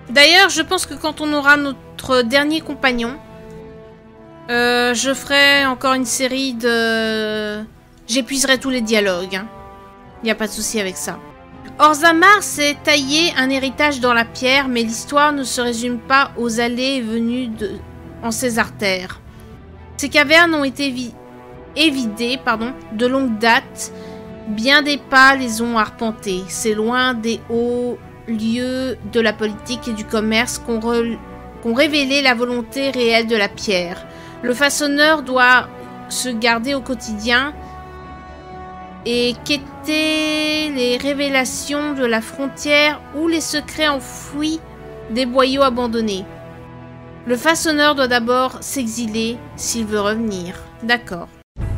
D'ailleurs, je pense que quand on aura notre dernier compagnon, je ferai encore une série de... J'épuiserai tous les dialogues. Hein. Y a pas de souci avec ça. Orzammar s'est taillé un héritage dans la pierre, mais l'histoire ne se résume pas aux allées et venues en ses artères. Ces cavernes ont été évidées de longue date. Bien des pas les ont arpentées. C'est loin des hauts lieux de la politique et du commerce qu'ont révélé la volonté réelle de la pierre. Le façonneur doit se garder au quotidien. Et qu'étaient les révélations de la frontière ou les secrets enfouis des boyaux abandonnés? Le façonneur doit d'abord s'exiler s'il veut revenir. D'accord.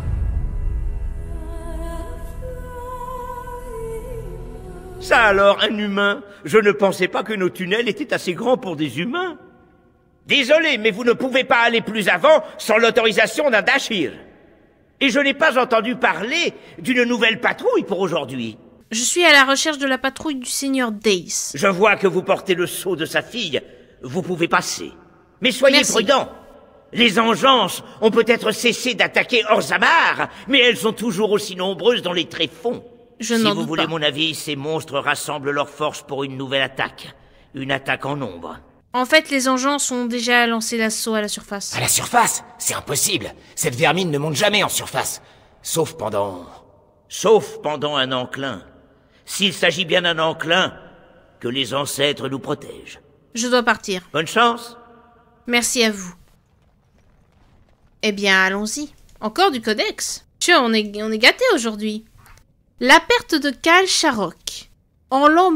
Ça alors, un humain? Je ne pensais pas que nos tunnels étaient assez grands pour des humains. Désolé, mais vous ne pouvez pas aller plus avant sans l'autorisation d'un Dashir. Et je n'ai pas entendu parler d'une nouvelle patrouille pour aujourd'hui. Je suis à la recherche de la patrouille du Seigneur Dace. Je vois que vous portez le sceau de sa fille. Vous pouvez passer. Mais soyez prudents. Les engeances ont peut-être cessé d'attaquer Orzammar, mais elles sont toujours aussi nombreuses dans les tréfonds. Je n'en doute pas. Si vous voulez mon avis, ces monstres rassemblent leurs forces pour une nouvelle attaque. Une attaque en nombre. En fait, les engeances ont déjà lancé l'assaut à la surface. À la surface? C'est impossible. Cette vermine ne monte jamais en surface. Sauf pendant un enclin. S'il s'agit bien d'un enclin, que les ancêtres nous protègent. Je dois partir. Bonne chance. Merci à vous. Eh bien, allons-y. Encore du codex. Tiens, on est gâtés aujourd'hui. La perte de Kal Sharok. En l'an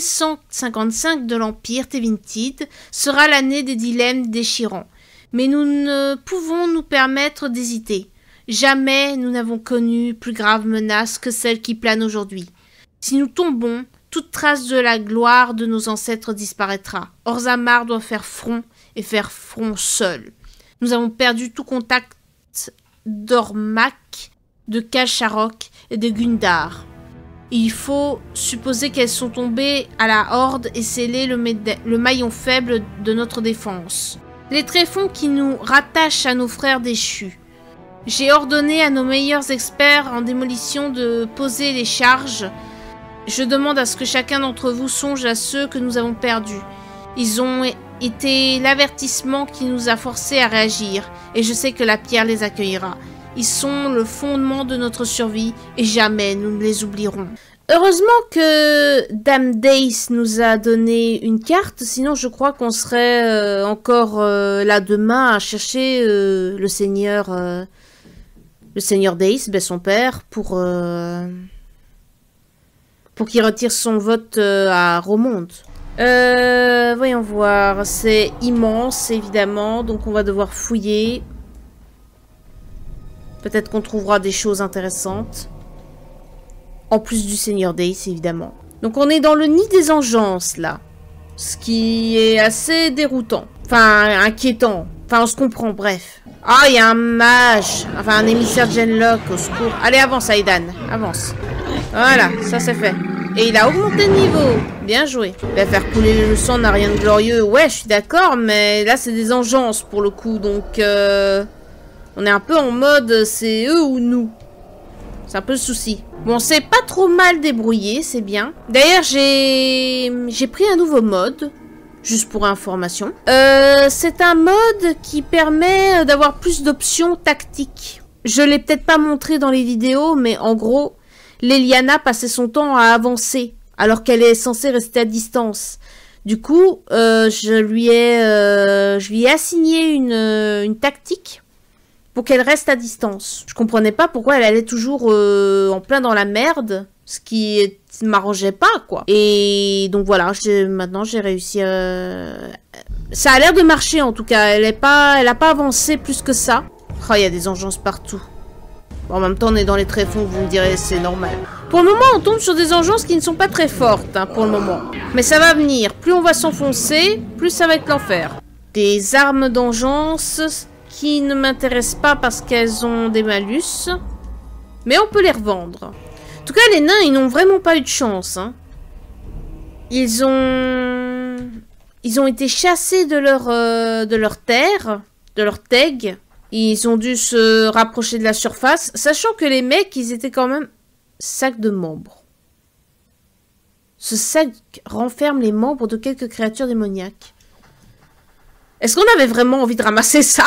1155 de l'Empire Tevintid sera l'année des dilemmes déchirants. Mais nous ne pouvons nous permettre d'hésiter. Jamais nous n'avons connu plus grave menace que celle qui plane aujourd'hui. Si nous tombons, toute trace de la gloire de nos ancêtres disparaîtra. Orzammar doit faire front et faire front seul. Nous avons perdu tout contact d'Ormak, de Kal Sharok et de Gundar. Il faut supposer qu'elles sont tombées à la horde et sceller le maillon faible de notre défense. Les tréfonds qui nous rattachent à nos frères déchus. J'ai ordonné à nos meilleurs experts en démolition de poser les charges. Je demande à ce que chacun d'entre vous songe à ceux que nous avons perdus. Ils ont été l'avertissement qui nous a forcés à réagir, et je sais que la pierre les accueillera. Ils sont le fondement de notre survie, et jamais nous ne les oublierons. Heureusement que Dame Dace nous a donné une carte, sinon je crois qu'on serait encore là demain à chercher le Seigneur Dace, son père, pour qu'il retire son vote à Romonde. Voyons voir, c'est immense évidemment, donc on va devoir fouiller. Peut-être qu'on trouvera des choses intéressantes. En plus du Seigneur Dace, évidemment. Donc on est dans le nid des engeances, là. Ce qui est assez déroutant. Enfin, inquiétant. Enfin, on se comprend, bref. Ah, il y a un mage. Enfin, un émissaire de Genlock, au secours. Allez, avance, Aidan. Avance. Voilà, ça c'est fait. Et il a augmenté de niveau. Bien joué. Bah, faire couler le sang n'a rien de glorieux. Ouais, je suis d'accord, mais là, c'est des engeances, pour le coup. Donc, on est un peu en mode, c'est eux ou nous. C'est un peu le souci. Bon, c'est pas trop mal débrouillé, c'est bien. D'ailleurs, j'ai pris un nouveau mode. Juste pour information. C'est un mode qui permet d'avoir plus d'options tactiques. Je l'ai peut-être pas montré dans les vidéos, mais en gros, Leliana passait son temps à avancer, alors qu'elle est censée rester à distance. Du coup, je lui ai assigné une tactique pour qu'elle reste à distance. Je comprenais pas pourquoi elle allait toujours en plein dans la merde, ce qui m'arrangeait pas, quoi. Et donc voilà, maintenant j'ai réussi à... Ça a l'air de marcher en tout cas, elle a pas avancé plus que ça. Oh, il y a des engeances partout. Bon, en même temps, on est dans les tréfonds, vous me direz, c'est normal. Pour le moment, on tombe sur des engeances qui ne sont pas très fortes, hein, pour le moment. Mais ça va venir. Plus on va s'enfoncer, plus ça va être l'enfer. Des armes d'engeance qui ne m'intéressent pas parce qu'elles ont des malus. Mais on peut les revendre. En tout cas, les nains, ils n'ont vraiment pas eu de chance. Hein. Ils ont Ils ont été chassés de leur terre, de leur teg. Ils ont dû se rapprocher de la surface, sachant que les mecs, ils étaient quand même sacs de membres. Ce sac renferme les membres de quelques créatures démoniaques. Est-ce qu'on avait vraiment envie de ramasser ça?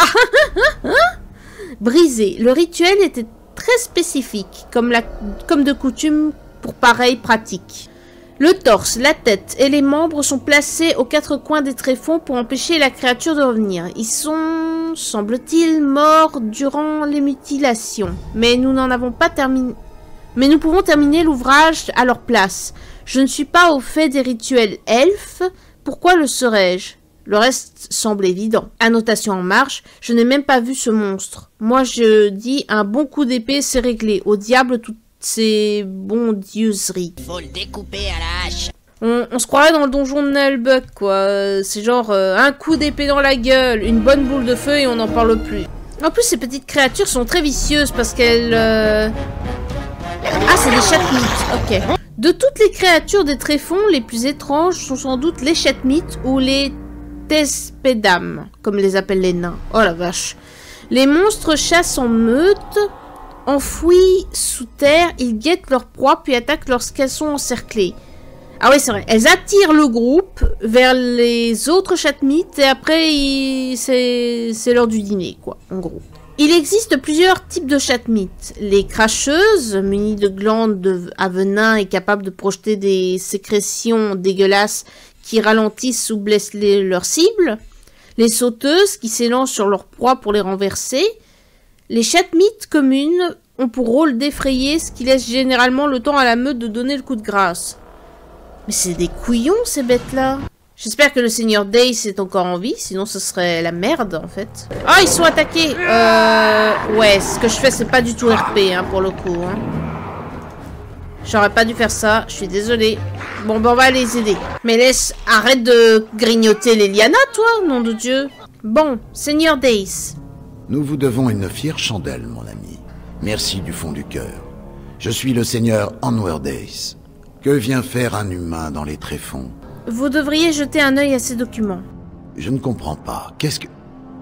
Brisé. Le rituel était très spécifique, comme de coutume pour pareille pratique. Le torse, la tête et les membres sont placés aux quatre coins des tréfonds pour empêcher la créature de revenir. Ils sont, semble-t-il, morts durant les mutilations. Mais nous n'en avons pas terminé. Mais nous pouvons terminer l'ouvrage à leur place. Je ne suis pas au fait des rituels elfes. Pourquoi le serais-je? Le reste semble évident. Annotation en marche, je n'ai même pas vu ce monstre. Moi je dis un bon coup d'épée c'est réglé. Au diable toutes ces bondieuseries. Faut le découper à la hache. On se croirait dans le donjon de Nullbuck quoi. C'est genre un coup d'épée dans la gueule, une bonne boule de feu et on n'en parle plus. En plus ces petites créatures sont très vicieuses parce qu'elles... Ah c'est des chatmites, ok. De toutes les créatures des tréfonds, les plus étranges sont sans doute les chatmites ou les Thespédam, comme les appellent les nains. Oh la vache. Les monstres chassent en meute, enfouis sous terre, ils guettent leur proie puis attaquent lorsqu'elles sont encerclées. Ah oui, c'est vrai. Elles attirent le groupe vers les autres chatmites et après, c'est l'heure du dîner, quoi, en gros. Il existe plusieurs types de chatmites. Les cracheuses, munies de glandes à venin et capables de projeter des sécrétions dégueulasses qui ralentissent ou blessent leurs cibles. Les sauteuses qui s'élancent sur leur proie pour les renverser. Les chatmites communes ont pour rôle d'effrayer, ce qui laisse généralement le temps à la meute de donner le coup de grâce. Mais c'est des couillons ces bêtes-là. J'espère que le seigneur Dace est encore en vie, sinon ce serait la merde en fait. Ah, ils sont attaqués. Ouais, ce que je fais c'est pas du tout RP hein, pour le coup. Hein. J'aurais pas dû faire ça, je suis désolée. Bon, ben on va les aider. Mais arrête de grignoter les lianas, toi, nom de Dieu. Bon, seigneur Dace. Nous vous devons une fière chandelle, mon ami. Merci du fond du cœur. Je suis le seigneur Onward Dace. Que vient faire un humain dans les tréfonds? Vous devriez jeter un œil à ces documents. Je ne comprends pas. Qu'est-ce que...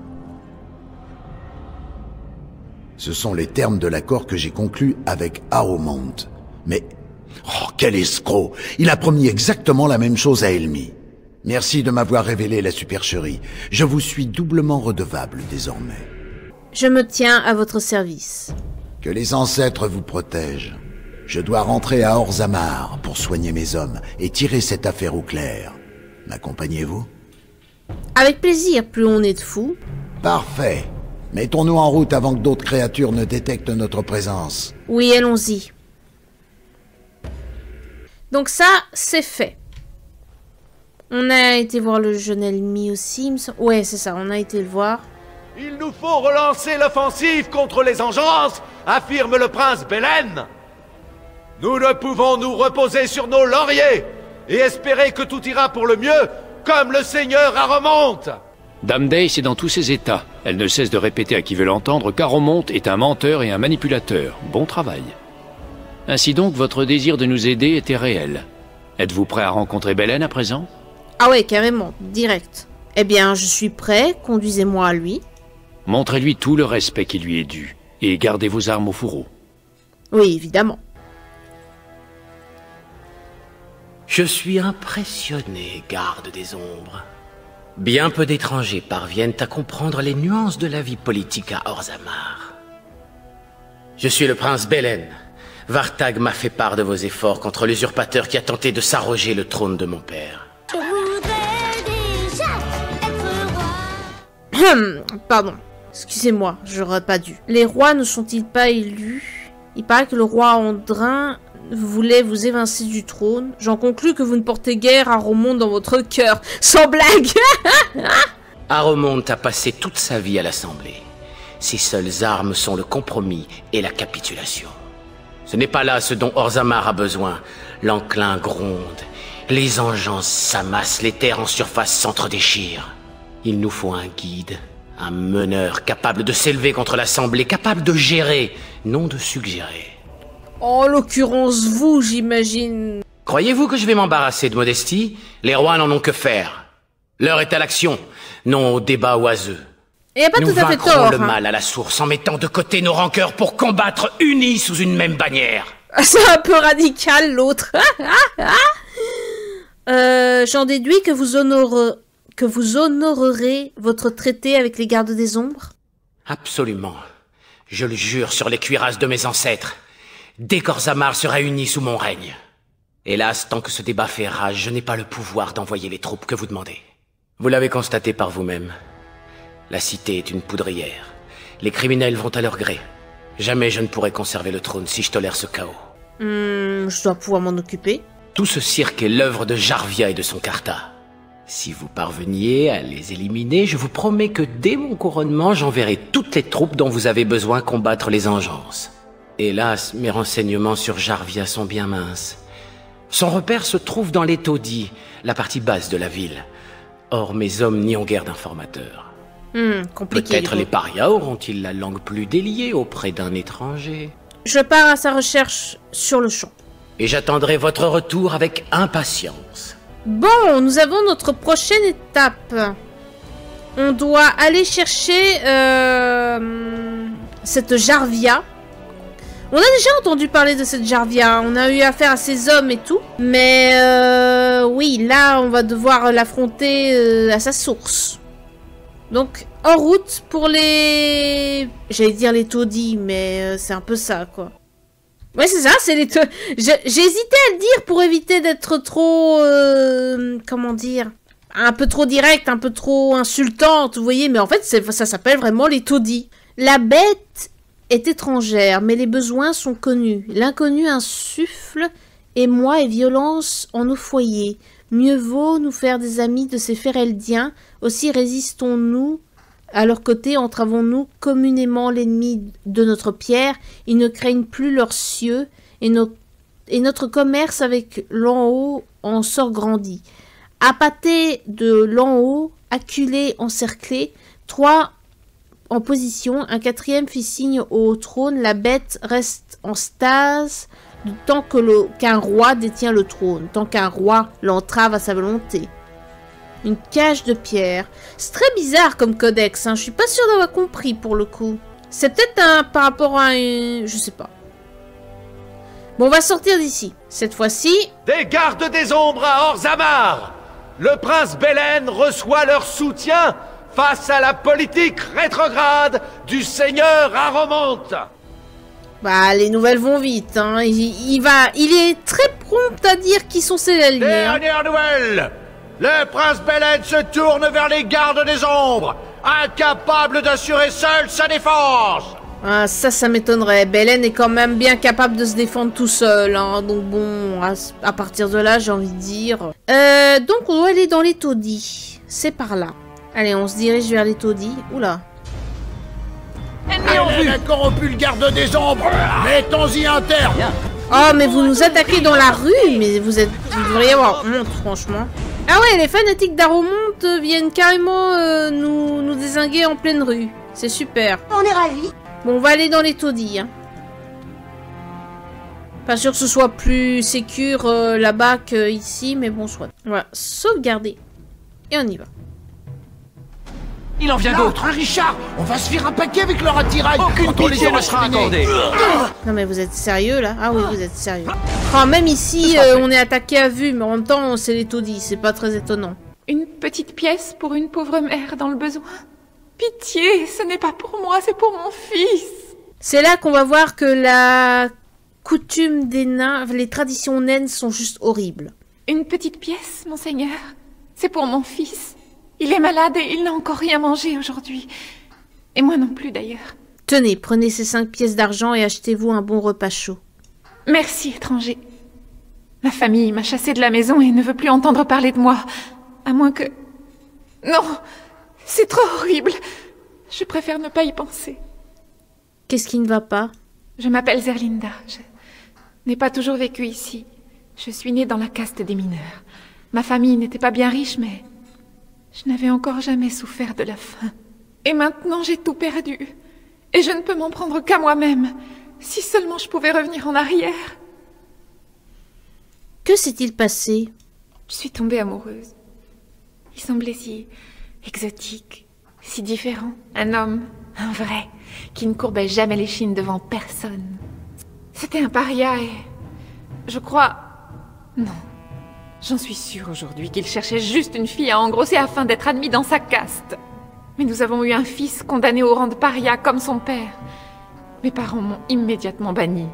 Ce sont les termes de l'accord que j'ai conclu avec Harrowmont. Mais... Oh, quel escroc! Il a promis exactement la même chose à Elmy. Merci de m'avoir révélé la supercherie. Je vous suis doublement redevable désormais. Je me tiens à votre service. Que les ancêtres vous protègent. Je dois rentrer à Orzammar pour soigner mes hommes et tirer cette affaire au clair. M'accompagnez-vous? Avec plaisir, plus on est de fous. Parfait. Mettons-nous en route avant que d'autres créatures ne détectent notre présence. Oui, allons-y. Donc ça, c'est fait. On a été voir le jeune Elmy aussi, il me semble. Ouais, c'est ça, on a été le voir. Il nous faut relancer l'offensive contre les engeances, affirme le prince Belen. Nous ne pouvons nous reposer sur nos lauriers et espérer que tout ira pour le mieux, comme le seigneur Harrowmont. Dame Dace est dans tous ses états. Elle ne cesse de répéter à qui veut l'entendre qu'Harrowmont est un menteur et un manipulateur. Bon travail. Ainsi donc, votre désir de nous aider était réel. Êtes-vous prêt à rencontrer Belen à présent? Ah ouais, carrément, direct. Eh bien, je suis prêt, conduisez-moi à lui. Montrez-lui tout le respect qui lui est dû, et gardez vos armes au fourreau. Oui, évidemment. Je suis impressionné, garde des ombres. Bien peu d'étrangers parviennent à comprendre les nuances de la vie politique à Orzammar. Je suis le prince Belen. Vartag m'a fait part de vos efforts contre l'usurpateur qui a tenté de s'arroger le trône de mon père. Je voudrais déjà être roi. Pardon. Excusez-moi, j'aurais pas dû. Les rois ne sont-ils pas élus? Il paraît que le roi Andrin voulait vous évincer du trône. J'en conclus que vous ne portez guère Harrowmont dans votre cœur. Sans blague. Harrowmont a passé toute sa vie à l'Assemblée. Ses seules armes sont le compromis et la capitulation. Ce n'est pas là ce dont Orzammar a besoin. L'enclin gronde, les engeances s'amassent, les terres en surface s'entredéchirent. Il nous faut un guide, un meneur capable de s'élever contre l'Assemblée, capable de gérer, non de suggérer. En l'occurrence, vous, j'imagine. Croyez-vous que je vais m'embarrasser de modestie? Les rois n'en ont que faire. L'heure est à l'action, non au débat oiseux. Et y a pas Nous tout à fait vaincrons tort. le mal à la source en mettant de côté nos rancœurs pour combattre unis sous une même bannière. C'est un peu radical, l'autre. J'en déduis que vous honorerez votre traité avec les gardes des ombres. Absolument. Je le jure sur les cuirasses de mes ancêtres. Dès qu'Orzammar sera uni sous mon règne. Hélas, tant que ce débat fait rage, je n'ai pas le pouvoir d'envoyer les troupes que vous demandez. Vous l'avez constaté par vous-même. La cité est une poudrière. Les criminels vont à leur gré. Jamais je ne pourrai conserver le trône si je tolère ce chaos. Je dois pouvoir m'en occuper. Tout ce cirque est l'œuvre de Jarvia et de son Carta. Si vous parveniez à les éliminer, je vous promets que dès mon couronnement, j'enverrai toutes les troupes dont vous avez besoin combattre les engeances. Hélas, mes renseignements sur Jarvia sont bien minces. Son repère se trouve dans les taudis, la partie basse de la ville. Or, mes hommes n'y ont guère d'informateurs. Compliqué. Peut-être les parias auront-ils la langue plus déliée auprès d'un étranger. Je pars à sa recherche sur le champ. Et j'attendrai votre retour avec impatience. Bon, nous avons notre prochaine étape. On doit aller chercher cette Jarvia. On a déjà entendu parler de cette Jarvia. On a eu affaire à ces hommes et tout. Mais oui, là, on va devoir l'affronter à sa source. Donc, en route pour les... J'allais dire les taudis, mais c'est un peu ça, quoi. Ouais, c'est ça, c'est les... J'ai hésité à le dire pour éviter d'être trop... comment dire? Un peu trop direct, un peu trop insultante, vous voyez. Mais en fait, ça s'appelle vraiment les taudis. La bête est étrangère, mais les besoins sont connus. L'inconnu insuffle émoi et violence en nos foyers. Mieux vaut nous faire des amis de ces Fereldiens. Aussi résistons-nous à leur côté, entravons-nous communément l'ennemi de notre pierre. Ils ne craignent plus leurs cieux, et notre commerce avec l'en haut en sort grandi. Appâté de l'en haut, acculé, encerclé, 3 en position, un 4e fit signe au trône, la bête reste en stase tant qu'un roi détient le trône, tant qu'un roi l'entrave à sa volonté. Une cage de pierre. C'est très bizarre comme codex, hein. Je suis pas sûre d'avoir compris pour le coup. C'est peut-être par rapport à une... Je sais pas. Bon, on va sortir d'ici. Cette fois-ci... Des gardes des ombres à Orzammar! Le prince Belen reçoit leur soutien face à la politique rétrograde du seigneur Aromonte. Bah, les nouvelles vont vite, hein. Il est très prompt à dire qui sont ses alliés. Dernière nouvelle! Le prince Belen se tourne vers les gardes des ombres, incapable d'assurer seul sa défense. Ah, ça m'étonnerait. Belen est quand même bien capable de se défendre tout seul, hein. Donc bon, à partir de là, j'ai envie de dire... donc on doit aller dans les taudis. C'est par là. Allez, on se dirige vers les taudis. Oula. Belen a corrompu le garde des ombres. Mettons-y un terme. Oh, mais vous nous attaquez dans la rue, mais vous devriez avoir honte, franchement. Ah ouais, les fanatiques d'Aromonte viennent carrément nous dézinguer en pleine rue. C'est super. On est ravis. Bon, on va aller dans les taudis, hein. Pas sûr que ce soit plus sécure là-bas qu'ici, mais bon, soit. On va sauvegarder. Et on y va. Il en vient d'autres. Richard, on va se faire un paquet avec leur attirail. Aucune pitié ne sera accordée. Non mais vous êtes sérieux là? Ah oui, vous êtes sérieux. Oh, même ici, on est attaqué à vue, mais en même temps, c'est les taudis, c'est pas très étonnant. Une petite pièce pour une pauvre mère dans le besoin. Pitié, ce n'est pas pour moi, c'est pour mon fils. C'est là qu'on va voir que la coutume des nains, les traditions naines sont juste horribles. Une petite pièce, monseigneur. C'est pour mon fils. Il est malade et il n'a encore rien mangé aujourd'hui. Et moi non plus d'ailleurs. Tenez, prenez ces 5 pièces d'argent et achetez-vous un bon repas chaud. Merci, étranger. Ma famille m'a chassée de la maison et ne veut plus entendre parler de moi. À moins que... Non, c'est trop horrible. Je préfère ne pas y penser. Qu'est-ce qui ne va pas? Je m'appelle Zerlinda. Je n'ai pas toujours vécu ici. Je suis née dans la caste des mineurs. Ma famille n'était pas bien riche, mais... je n'avais encore jamais souffert de la faim. Et maintenant, j'ai tout perdu. Et je ne peux m'en prendre qu'à moi-même. Si seulement je pouvais revenir en arrière. Que s'est-il passé? Je suis tombée amoureuse. Il semblait si exotique, si différent. Un homme, un vrai, qui ne courbait jamais l'échine devant personne. C'était un paria et... je crois... non. J'en suis sûre aujourd'hui qu'il cherchait juste une fille à engrosser afin d'être admis dans sa caste. Mais nous avons eu un fils condamné au rang de paria comme son père. Mes parents m'ont immédiatement banni.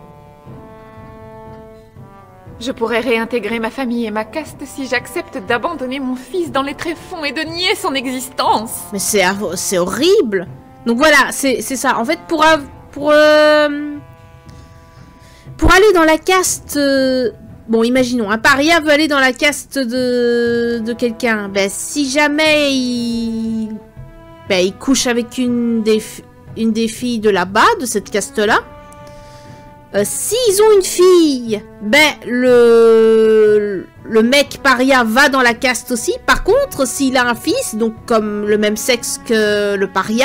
Je pourrais réintégrer ma famille et ma caste si j'accepte d'abandonner mon fils dans les tréfonds et de nier son existence. Mais c'est horrible. Donc voilà, c'est ça. En fait, pour aller dans la caste... bon, imaginons, un paria veut aller dans la caste de quelqu'un. Ben, si jamais il couche avec une des filles de là-bas, de cette caste-là, s'ils ont une fille, ben, le mec paria va dans la caste aussi. Par contre, s'il a un fils, donc comme le même sexe que le paria,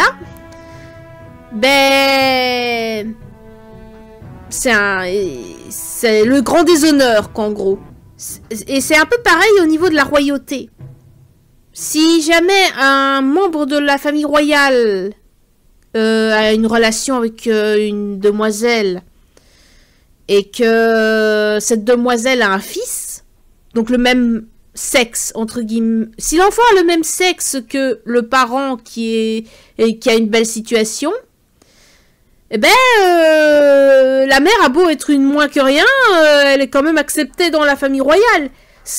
ben... c'est le grand déshonneur, qu'en gros. Et c'est un peu pareil au niveau de la royauté. Si jamais un membre de la famille royale a une relation avec une demoiselle et que cette demoiselle a un fils, donc le même sexe, entre guillemets. Si l'enfant a le même sexe que le parent qui a une belle situation, eh ben, la mère a beau être une moins que rien, elle est quand même acceptée dans la famille royale.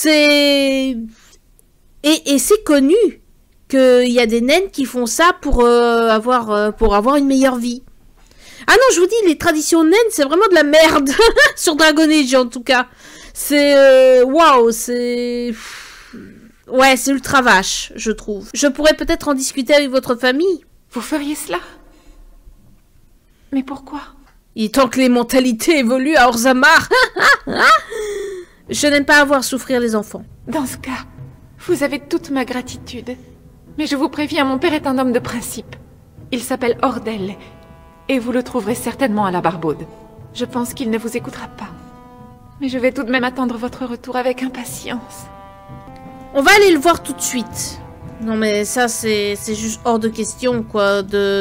Et c'est connu qu'il y a des naines qui font ça pour avoir une meilleure vie. Ah non, je vous dis, les traditions naines, c'est vraiment de la merde. Sur Dragon Age, en tout cas. C'est... waouh, c'est... ouais, c'est ultra vache, je trouve. Je pourrais peut-être en discuter avec votre famille. Vous feriez cela? Mais pourquoi? Il est temps que les mentalités évoluent à Orzammar. Je n'aime pas avoir souffrir les enfants. Dans ce cas, vous avez toute ma gratitude. Mais je vous préviens, mon père est un homme de principe. Il s'appelle Ordel, et vous le trouverez certainement à la Barbaude. Je pense qu'il ne vous écoutera pas. Mais je vais tout de même attendre votre retour avec impatience. On va aller le voir tout de suite. Non mais ça, c'est juste hors de question, quoi,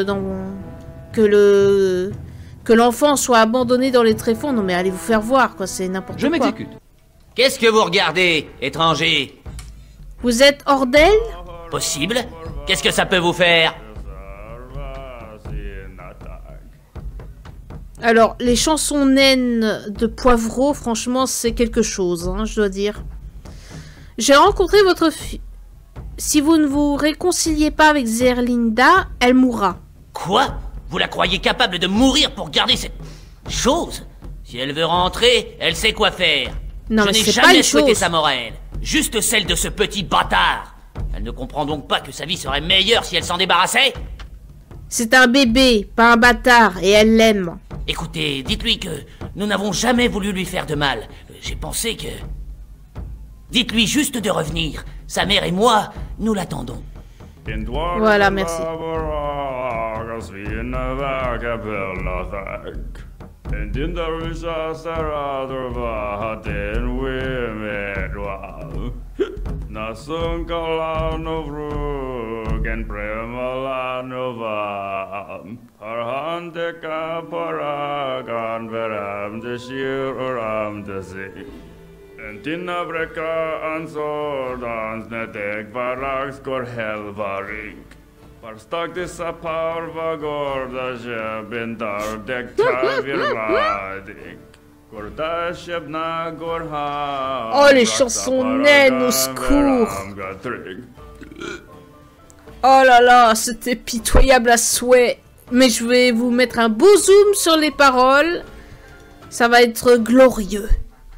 que l'enfant soit abandonné dans les tréfonds. Non mais allez vous faire voir, quoi, c'est n'importe quoi. Je m'exécute. Qu'est-ce que vous regardez, étranger? Vous êtes Ordel? Possible? Qu'est-ce que ça peut vous faire? Alors, les chansons naines de Poivreau, franchement, c'est quelque chose, hein, je dois dire. J'ai rencontré votre fille. Si vous ne vous réconciliez pas avec Zerlinda, elle mourra. Quoi? Vous la croyez capable de mourir pour garder cette chose? Si elle veut rentrer, elle sait quoi faire. Non, je mais n'ai c'est pas jamais une souhaité chose. sa morale. Juste celle de ce petit bâtard. Elle ne comprend donc pas que sa vie serait meilleure si elle s'en débarrassait? C'est un bébé, pas un bâtard, et elle l'aime. Écoutez, dites-lui que nous n'avons jamais voulu lui faire de mal. J'ai pensé que... Dites-lui juste de revenir. Sa mère et moi, nous l'attendons. Voilà, merci. Tina breka ansordans netek varax kor helvarik. Parstaktis a parva gorda jebindar dekta virvadik. Oh, les chansons naines, au secours! Oh là là, c'était pitoyable à souhait. Mais je vais vous mettre un beau zoom sur les paroles. Ça va être glorieux.